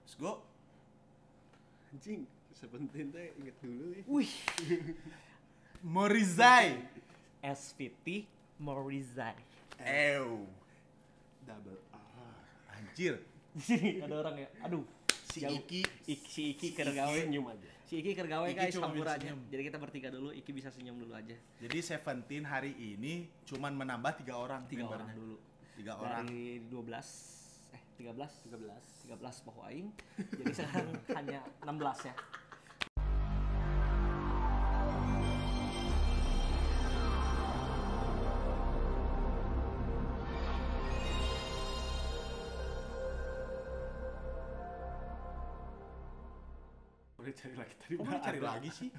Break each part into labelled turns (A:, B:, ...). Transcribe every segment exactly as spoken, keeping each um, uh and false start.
A: Let's go.
B: Anjing, Seventeen teh inget dulu ya.
C: Wih,
A: Morizai.
C: S V T Morizai.
A: Ew.
B: Double A.
A: Anjir.
C: Di sini ada orang ya. Aduh,
A: Si
C: jauh.
A: Iki.
C: Ik, si Iki kergawe.
B: Senyum aja.
C: Si Iki kergawe
A: Iki
C: guys,
A: cuma
C: hampura
A: bisa
C: aja.
A: senyum.
C: Jadi kita bertiga dulu, Iki bisa senyum dulu aja.
A: Jadi Seventeen hari ini cuman menambah tiga orang
C: Tiga
A: membernya.
C: orang dulu.
A: Tiga orang.
C: Dari dua belas eh tiga belas
B: tiga belas.
C: tiga belas poho aing. Jadi sekarang hanya enam belas ya.
B: Udah cari lagi tadi.
A: Kok
B: udah
A: mau cari
B: ada.
A: lagi sih?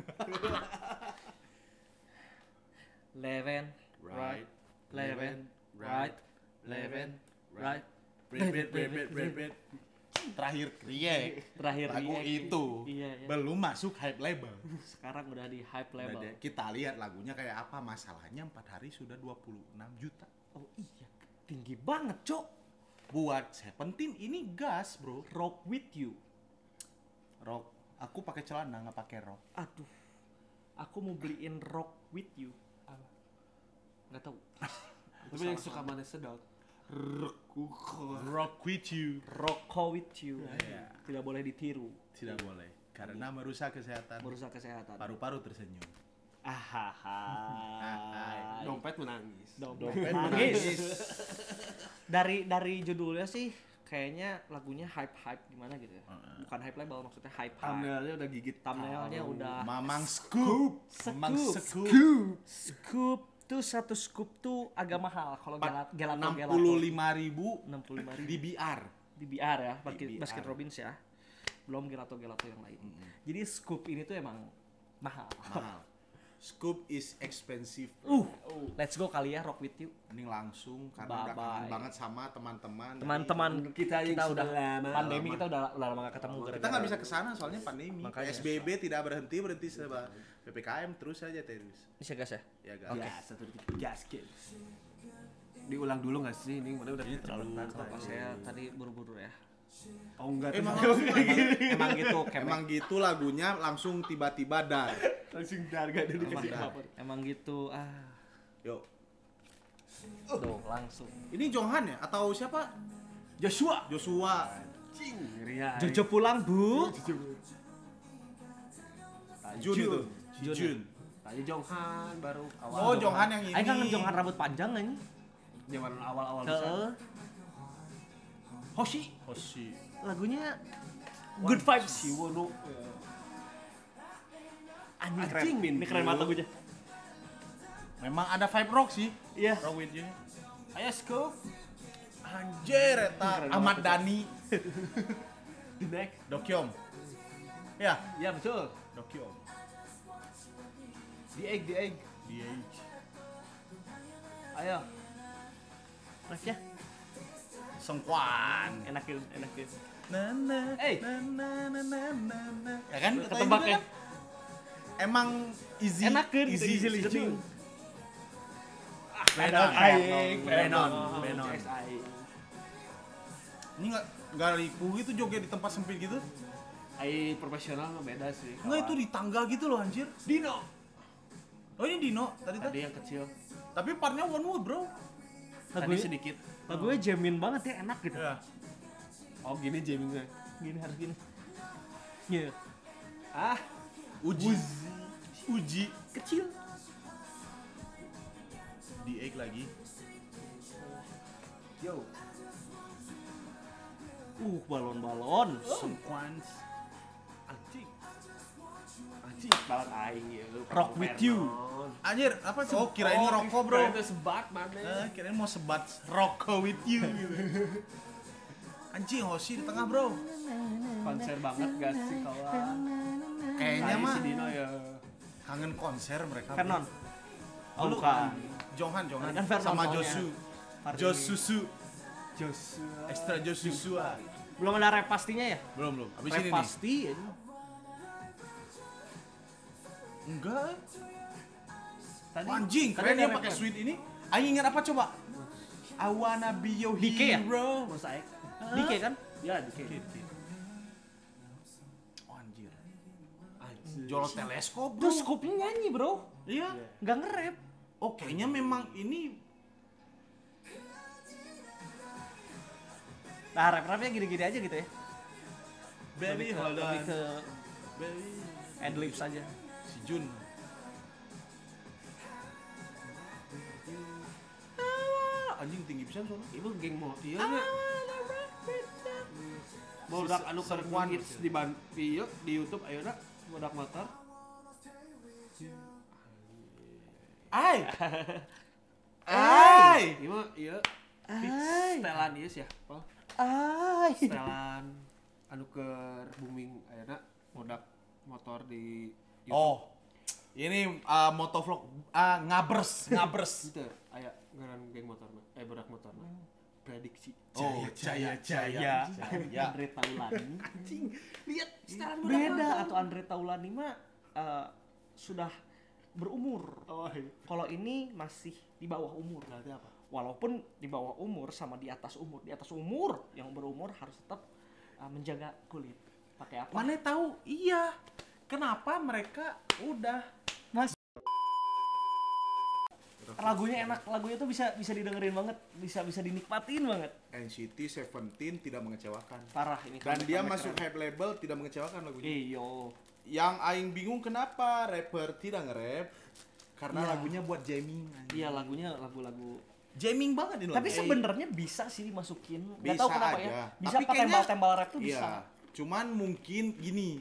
C: Eleven, right, eleven, right, eleven, right.
A: Bread, bread, bread, bread, bread, bread. Terakhir Rie.
C: Terakhir
A: Lagu
C: react.
A: itu
C: Iya, iya.
A: belum masuk hype label.
C: Sekarang udah di hype
A: Udah
C: level.
A: deh, kita lihat lagunya kayak apa. Masalahnya empat hari sudah dua puluh enam juta.
C: Oh iya, tinggi banget, Cok.
A: Buat Seventeen ini gas, bro.
C: Rock with you.
A: Rock. Aku pakai celana, nggak pakai rok.
C: Aduh. Aku mau beliin rock with you.
B: Apa?
C: Nggak tahu.
B: Tapi yang suka mana sedot. Rekuko.
A: Rock with you.
C: Rocko with you.
A: Iya.
C: Tidak boleh ditiru.
A: Tidak boleh, karena merusak kesehatan.
C: Merusak kesehatan.
A: Paru-paru tersenyum.
C: Ahaha.
B: Dompet menangis.
C: Dompet
A: Dompet
C: nangis.
A: menangis.
C: Dari dari judulnya sih kayaknya lagunya hype-hype gimana gitu ya.
A: Uh-uh.
C: Bukan hype label, maksudnya hype-hype.
B: Thumbnailnya udah gigit.
C: Thumbnailnya
B: tahu.
C: udah
A: Mamang scoop. Mamang
C: Scoop.
A: scoop.
C: Scoop tuh satu scoop tuh agak mahal kalau gelat gelato
A: enam
C: gelato.
A: puluh lima ribu
C: enam puluh lima ribu
A: di B R.
C: di B R ya, basket,
A: Di B R.
C: basket Robbins ya. Belum gelato gelato yang lain. Jadi scoop ini tuh emang mahal.
A: Mahal. Scoop is expensive.
C: Uh, let's go kali ya rock with you.
A: Mending langsung karena udah
C: Bye-bye.
A: kangen banget sama teman-teman.
C: Teman-teman
B: Kita
C: kita,
B: yang
C: udah
B: sudah lama.
C: pandemi
A: Lama.
C: kita udah udah lama gak ketemu
A: Kita
C: gara-gara.
A: nggak bisa kesana soalnya pandemi.
C: Makanya.
A: P S B B tidak berhenti berhenti sebab P P K M terus saja terus.
C: Bisa gas ya?
A: Ya guys.
B: Oke. Satu tiga gasket. Diulang dulu nggak sih? Ini mana udah
A: Ini terlalu
C: Apa saya tadi buru-buru ya?
B: Oh enggak.
A: Emang
B: tuh.
A: langsung, emang,
C: Emang gitu kemek.
A: emang gitu lagunya langsung tiba-tiba dar.
B: Langsung darga dari
C: Emang,
B: dikasih apa?
C: emang gitu ah.
A: Yuk.
C: Tuh langsung.
A: Ini Jonghan ya atau siapa?
B: Joshua.
A: Joshua.
B: Cing. Ria.
C: Jojo pulang, Bu.
A: Jun itu.
C: Jun.
A: Jun.
B: Tadi Jonghan baru awal.
A: Oh, Jonghan yang ini.
C: Aing kangen Jonghan rambut panjang ini.
B: Zaman awal-awal bisa.
C: Heeh. Hoshi
A: Hoshi.
C: lagunya good vibes.
B: Siwono.
C: Anjing keren.
B: Anjing, Min.
C: Ini keren banget lagunya.
A: Memang ada vibe rock sih.
C: Iya.
A: Rock with you.
B: Ayo scoop.
A: Anjir, eta Ahmad Dhani.
B: The next.
A: Dokyom. Ya,
B: Ya betul.
A: Dokyom.
B: The egg, the egg.
A: D H.
B: Ayo.
C: Ref ya.
A: Sengkuan.
C: Enakin, enakin.
A: Na na
B: Eh.
A: na na na na na na. Ya kan? Kata
C: Ketebak
A: ini
C: ya.
A: kan? Emang easy.
C: Enakin,
A: easy,
C: easy
A: listening.
C: listening.
A: Benon.
B: Aing,
A: Benon.
B: Benon.
A: Benon.
B: S I.
A: Ini enggak enggak liku gitu joget di tempat sempit gitu.
B: Aing profesional mah beda sih.
A: Enggak itu di tangga gitu loh anjir.
B: Dino.
A: Oh ini Dino tadi
B: Tadi
A: tadi.
B: yang kecil.
A: Tapi partnya one wood, Bro.
B: Tadi
C: Lagunya,
B: sedikit.
C: lagunya jamin banget ya, enak gitu.
A: Ya.
B: Oh gini jammingnya.
C: Gini harus gini. Iya.
B: Ah.
A: Uji. Uji
C: Kecil.
A: di egg lagi.
B: Yo.
C: Uh, balon-balon.
A: Sengkuan.
B: Anjing. Anjing. Balon aing ya. lu.
C: Rock with you.
A: Anjir, apa sih? Oh, kirain ngerokok, Bro.
B: Kirain itu sebat mana.
A: Eh, kirain mau sebat rokok with you gitu. Anjing, Hoshi di tengah, Bro.
B: Konser banget gak sih kawan?
A: Kayaknya
B: Tadi
A: mah
B: si Dino ya.
A: kangen konser mereka. Bro.
C: Vernon. Oh,
A: Lu-
C: bukan.
A: Jonghan, Jonghan.
C: Kan Vernon
A: Sama
C: soalnya.
A: Josu.
C: Hari
A: Josusu.
B: Joshua.
A: Extra Josusua.
C: Belum ada rap pastinya ya?
A: Belum, belum. Habis
C: Rap
A: ini nih.
C: pasti ya.
A: Enggak.
B: Tadi
A: Anjing,
C: tadi
A: keren
C: ada
A: dia
C: rap
A: pakai
C: kan?
A: sweet ini. Aing ingat apa coba? I wanna be your
C: Dike ya?
A: hero.
B: Mosaic.
C: Dike kan?
B: Ya, dikit.
A: Jual teleskop, bro.
C: Terus Scoop-nya nyanyi, Bro.
A: Iya.
C: Nggak nge-rap.
A: Oh, kayaknya memang ini
C: Nah, rap-rapnya gini-gini aja gitu ya.
A: baby
C: Lebih ke-
A: hold
C: lebih
A: on.
C: ke
A: Baby.
C: adlibs aja.
A: Si Jun. Ah, anjing tinggi pisan soalnya.
B: Ibu geng mau iya nya. Bodak anu keur hits di ban di ieu di YouTube ayeuna bodak motor.
A: Ai. Ai.
B: Ieu mah ieu
C: Ai.
B: setelan ieu sih ya. Apa?
C: Ai.
B: Setelan anu keur booming ayeuna bodak motor di YouTube.
A: Oh. Ini uh, motovlog uh, ngabers, ngabers.
B: Gitu aya ngaran geng motorna. Eh bodak motorna. Prediksi.
A: Oh, Jaya Jaya.
C: Ya,
A: Jaya.
C: Andre Taulani.
B: Anjing, lihat setelan bodak
C: Beda
B: motor.
C: atau Andre Taulani mah eh, sudah berumur.
B: Oh, iya.
C: Kalau ini masih di bawah umur.
B: Berarti apa?
C: Walaupun di bawah umur sama di atas umur. Di atas umur yang berumur harus tetap eh, menjaga kulit. Pakai apa?
A: Mana tahu? Iya. Kenapa mereka udah
C: Lagunya enak, lagunya tuh bisa bisa didengerin banget, bisa bisa dinikmatin banget.
A: N C T Seventeen tidak mengecewakan.
C: Parah ini.
A: Dan
C: comeback-
A: dia
C: comeback
A: masuk
C: keren.
A: hype label tidak mengecewakan lagunya.
C: Iyo.
A: Yang aing bingung kenapa rapper tidak nge-rap karena
C: Iya.
A: lagunya buat jamming. anjing.
C: Iya lagunya lagu-lagu.
A: Jamming banget ini
C: Tapi
A: lagu.
C: sebenarnya bisa sih dimasukin. Gak
A: Bisa
C: tahu kenapa
A: aja.
C: ya. Bisa
A: Tapi
C: apa
A: kayaknya-
C: tembal-tembal rap tuh
A: Iya.
C: bisa.
A: Cuman mungkin gini.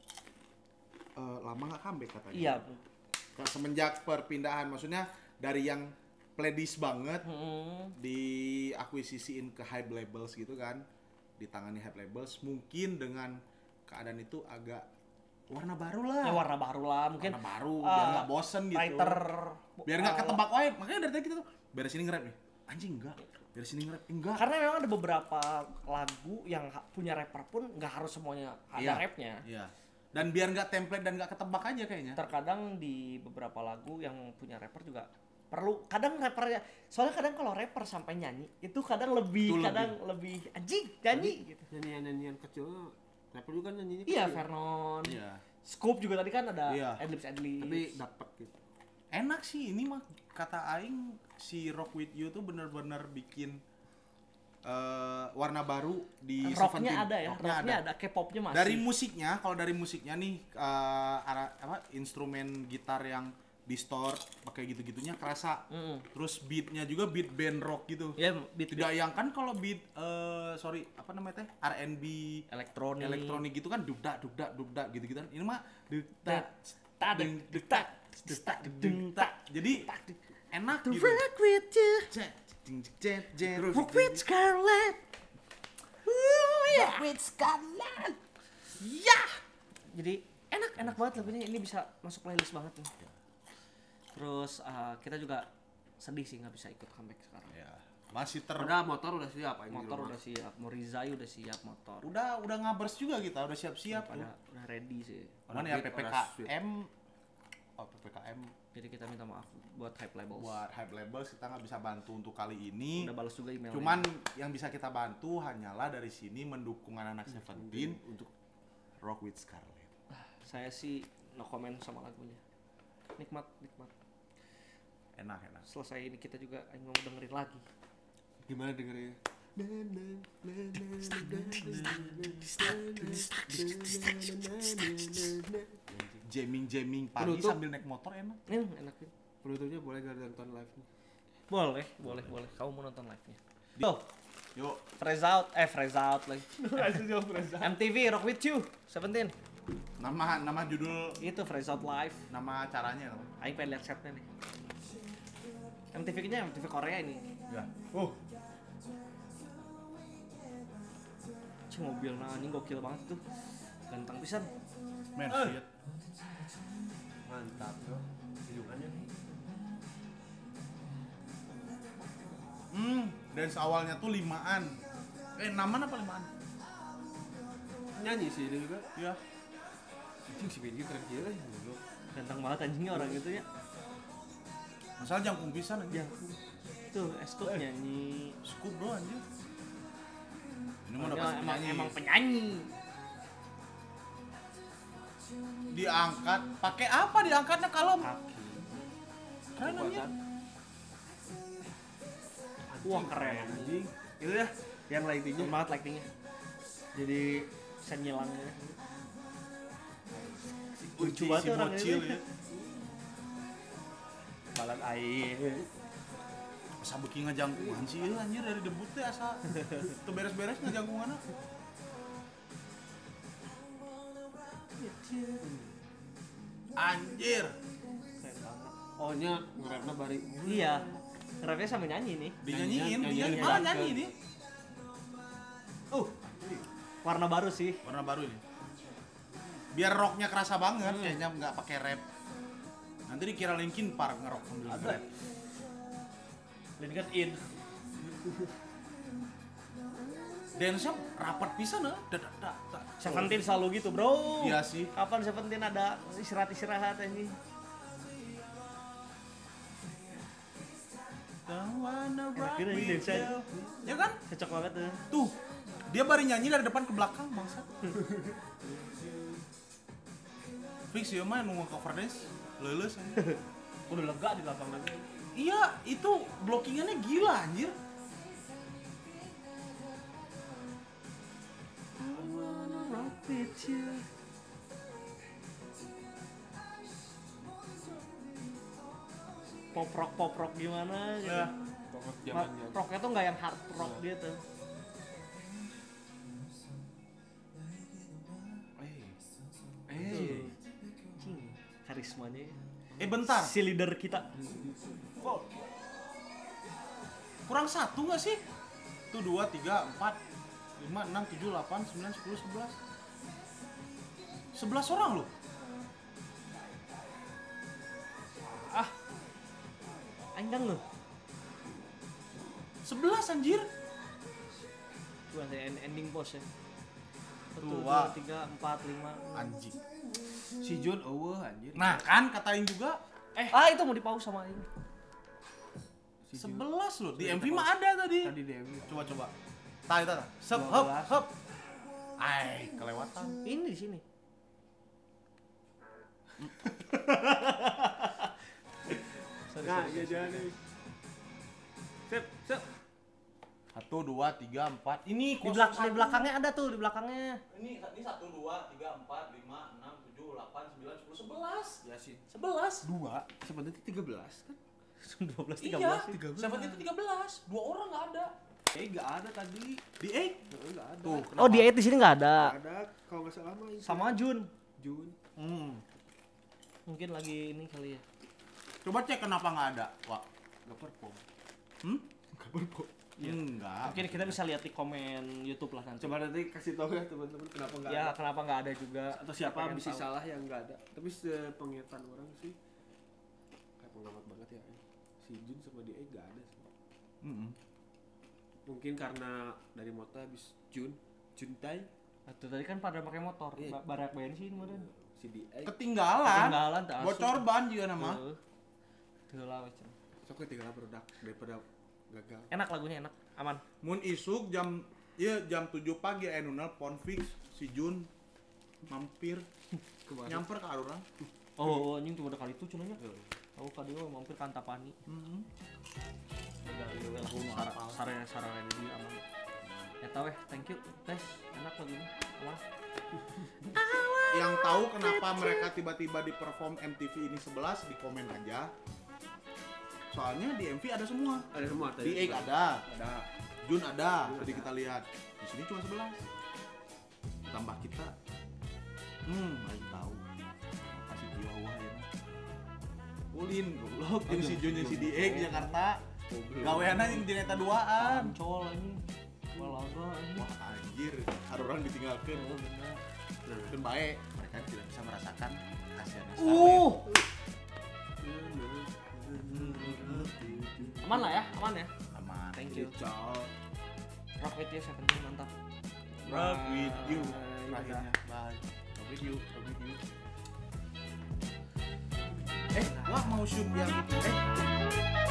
A: eh, lama nggak comeback katanya.
C: Iya.
A: Nah, semenjak perpindahan maksudnya dari yang playlist banget
C: Hmm.
A: diakuisisiin ke hype labels gitu kan, ditangani hype labels, mungkin dengan keadaan itu agak warna baru lah.
C: Ya warna baru lah mungkin.
A: warna baru
C: uh,
A: biar nggak bosen gitu.
C: Writer.
A: Biar nggak
C: uh,
A: ketebak wae. Makanya dari tadi kita tuh beres ini nge-rap nih. Anjing enggak. Beres ini nge-rap enggak.
C: Karena memang ada beberapa lagu yang ha- punya rapper pun nggak harus semuanya ada
A: Iya.
C: rapnya.
A: Iya. Dan biar nggak template dan nggak ketebak aja kayaknya.
C: Terkadang di beberapa lagu yang punya rapper juga perlu. Kadang rappernya, soalnya kadang kalau rapper sampai nyanyi itu kadang lebih,
A: Itu
C: kadang lebih, anjing nyanyi gitu.
B: Nyanyian-nyanyian kecil rapper juga kan nyanyinya
C: Iya,
B: kecil.
C: Vernon.
A: Iya.
C: Scoop juga tadi kan ada
A: Iya.
C: adlibs adlibs.
B: Tapi dapat gitu.
A: Enak sih ini mah kata aing si Rock With You tuh bener-bener bikin eh, warna baru di
C: rocknya
A: Seventeen.
C: ada ya,
A: Rocknya
C: rocknya ada, K-popnya masih.
A: Dari musiknya, kalau dari musiknya nih eh, ara- apa instrumen gitar yang distort pakai gitu-gitunya kerasa.
C: Mm.
A: Terus beatnya juga beat band rock gitu.
C: Ya beat
A: Tidak yang kan kalau beat eh, sorry apa namanya teh R and B
C: elektronik.
A: elektronik gitu kan dubdak dubdak dubdak gitu-gitu kan. Ini mah dubdak
C: Tak
A: deng dubdak dubdak deng tak. Jadi enak
C: To
A: gitu.
C: rock with you,
A: Cet, jeng, cet, jet.
C: rock with Scarlett. Ooh, yeah.
A: with Scarlett. Ya.
C: Jadi enak enak banget lagunya, ini bisa masuk playlist banget nih. Terus uh, kita juga sedih sih nggak bisa ikut comeback sekarang.
A: Ya, masih ter
B: Udah motor udah siap ini di
C: Motor
B: rumah.
C: udah siap, Morizai udah siap motor.
A: udah udah ngabers juga kita, udah siap-siap tuh.
C: Pada udah ready sih.
A: Cuman ya
B: Orang
A: P P K
B: sweet.
A: M oh P P K M
C: Jadi kita minta maaf buat hype labels.
A: buat hype labels kita nggak bisa bantu untuk kali ini.
C: Udah balas juga emailnya.
A: Cuman yang bisa kita bantu hanyalah dari sini mendukung anak-anak Seventeen untuk Rock with Scarlett.
C: saya sih no comment sama lagunya. Nikmat, nikmat.
A: Enak enak.
C: Selesai ini kita juga aing mau dengerin lagi.
B: Gimana dengerin?
A: Jamming jamming pagi
B: Penutup.
A: sambil naik motor enak.
C: Hmm, enak nih.
B: Penutupnya boleh gak nonton live nih?
C: Boleh, boleh, boleh. Kamu mau nonton live-nya? Tuh,
A: Yuk.
C: Freeze Out, eh Freeze Out lagi. M T V Rock With You, Seventeen.
A: Nama nama judul
C: Itu Freeze Out Live.
A: nama acaranya apa?
C: Aing pengen lihat setnya nih. M T V-nya M T V Korea ini.
A: Ya. Oh.
C: Cih mobil nah anjing gokil banget tuh. Ganteng pisan.
A: Men,
C: Eh.
A: shit.
B: Mantap bro. Hidungannya nih.
A: Hmm, dance awalnya tuh limaan. Eh, naman apa limaan?
B: Nyanyi sih dia juga.
A: Ya.
B: Anjing si Benji keren gila ya.
C: Ganteng banget anjingnya orang itu ya.
A: Masalah jangkung pisan aja.
C: Yang tuh Escoop nyanyi.
A: Scoop bro anjir. Ini mah udah
C: Dia
A: pasti
C: emang,
A: penyanyi.
C: emang penyanyi.
A: Diangkat, pakai apa diangkatnya kalau
C: Kaki.
A: keren anjir.
B: Kekuatan.
C: Wah keren.
B: Anjing. Itu ya yang lightingnya.
C: Keren banget lightingnya. Jadi bisa nyilangnya. Lucu banget
A: si
C: orang
A: bocil
C: ini.
A: ya.
C: Balan air.
A: Asa beuki ngajangkungan sih ieu anjir dari debut teh asa teu beres-beres ngajangkunganna. Anjir.
C: Keren banget.
B: Oh nya ngerapna bari.
C: Iya. Rapnya sambil nyanyi nih.
A: Dinyanyiin,
B: Nyanyi-
A: dia
B: nyanyi-
A: malah
B: nyanyi-
A: nyanyi nih.
C: Uh. Warna baru sih.
A: Warna baru ini. Biar rocknya kerasa banget, kayaknya nggak pakai rap. Nanti dikira Linkin Park ngerok sambil rap.
C: Linkin in.
A: Dance-nya rapat pisan nah. Dadak dak dak.
C: Seventeen selalu gitu, Bro.
A: Iya sih.
C: Kapan Seventeen ada istirahat-istirahat ini?
A: Don't wanna
C: Enak
A: rock
C: gitu ini
A: with
C: dance-nya.
A: you. Ya kan?
C: Cocok banget tuh.
A: Tuh. Dia baru nyanyi dari depan ke belakang, bangsa. Fix ya mah nunggu cover dance. Leuleus anjir.
C: Udah lega di lapangan.
A: Iya, itu blockingannya gila anjir.
C: Pop rock pop rock gimana gitu.
A: Ya.
B: Pokok
C: Ma-
B: zamannya.
C: rocknya tuh nggak yang hard rock gitu.
A: Eh. Eh.
C: Cing, karismanya.
A: Eh bentar.
C: Si leader kita.
A: Kok kurang satu nggak sih? Tuh dua, tiga, empat, lima, enam, tujuh, delapan, sembilan, sepuluh, sebelas. Sebelas orang loh.
C: Ah. Enggak loh.
A: Sebelas anjir.
C: Tuh ada end- ending pose ya. Satu,
A: Dua.
C: dua, tiga, empat, lima, enam.
A: Anjing.
B: Si John eueuh anjir.
A: Nah kan katain juga
C: Eh, ah itu mau dipause sama ini.
B: Si John.
A: sebelas loh. Di
B: Sudah
A: M V
B: kita
A: mah
B: pause.
A: ada tadi.
B: Tadi D M V.
A: Coba coba. Tah eta tah. Sep
B: Dua
A: hop
B: belas.
A: hop. Ai, kelewatan.
C: Ini di sini. Sorry,
B: Nah,
C: sorry,
B: iya
C: sorry.
B: jangan nih. Sip, sip.
A: Satu, dua, tiga, empat. Ini
C: Di, belak- di belakangnya ada tuh, di belakangnya.
A: Ini ini satu, dua, tiga, empat, lima, enam, tujuh, delapan, sembilan, sepuluh, sebelas.
B: Ya sih.
A: Sebelas.
B: Dua. Sebenarnya tiga belas kan?
C: dua belas tiga
A: Iya.
C: belas.
A: Seven itu tiga belas. Dua orang nggak ada.
B: Eh enggak ada tadi.
A: Di eight.
B: Heeh, enggak ada.
A: Tuh.
C: Oh, di eight di sini nggak ada.
B: Ada kalau enggak salah mah itu.
C: Sama Jun.
B: Jun.
A: Hmm.
C: Mungkin lagi ini kali ya.
A: Coba cek kenapa nggak ada, Wak.
B: Enggak perform.
A: Hmm?
B: Enggak perform.
A: Enggak.
C: Mungkin kita bisa lihat di komen YouTube lah nanti.
B: Coba nanti kasih tahu ya teman-teman kenapa enggak
C: Ya,
B: ada.
C: kenapa nggak ada juga?
B: Atau siapa
C: Pengen
B: bisa
C: tahu.
B: salah yang enggak ada. Tapi sepengetahuan orang sih kayak pengamat banget ya. Si Jun sama dia enggak ada sih.
A: Mm-mm.
B: Mungkin karena dari motor habis Jun, Juntai,
C: Atau tadi kan pada pakai motor,
B: Iya.
C: ba- barak bensin kemarin.
B: si D A.
A: Ketinggalan.
C: Ketinggalan tak asup.
A: Bocor ban juga nama.
C: Heeh. Heula we, Cen.
B: Sok tinggal produk daripada gagal.
C: Enak lagunya, enak, aman.
A: Mun isuk jam iya jam tujuh pagi aya nu nelpon fix si Jun mampir
B: Kemarin.
A: nyamper ke urang.
C: Oh, anjing tuh udah kali itu cenanya. Tahu ka dia mampir ka Antapani.
A: Heeh.
C: Udah ieu lagu sare sare di aman. Eta weh, thank you guys. Enak lagunya. Aman.
A: Yang tahu kenapa mereka tiba-tiba di perform M T V ini sebelas di komen aja. Soalnya di M V ada semua.
B: Ada semua tadi.
A: Di Egg ada,
B: Ada.
A: Jun ada,
B: Jun
A: tadi
B: ada.
A: kita lihat. Di sini cuma sebelas. Tambah kita. Hmm, aing tahu. Kasih dia wah ya. Ulin goblok jeung si Jun jeung si di Egg Jakarta. Gaweana jeung jeung eta duaan.
C: Ancol anjing. Balaga anjing.
A: Wah anjir, harurang ditinggalkeun.
C: Oh, bener.
A: Kan baik, mereka tidak bisa merasakan kasihannya
C: Uh. Aman lah ya, aman ya.
A: Aman.
C: Thank you.
A: Ciao.
C: Rock with you seventeen mantap.
A: Rock with you.
C: Bye.
A: Terakhirnya. Bye. Rock with you. Rock with you. Eh, wah mau shoot yang eh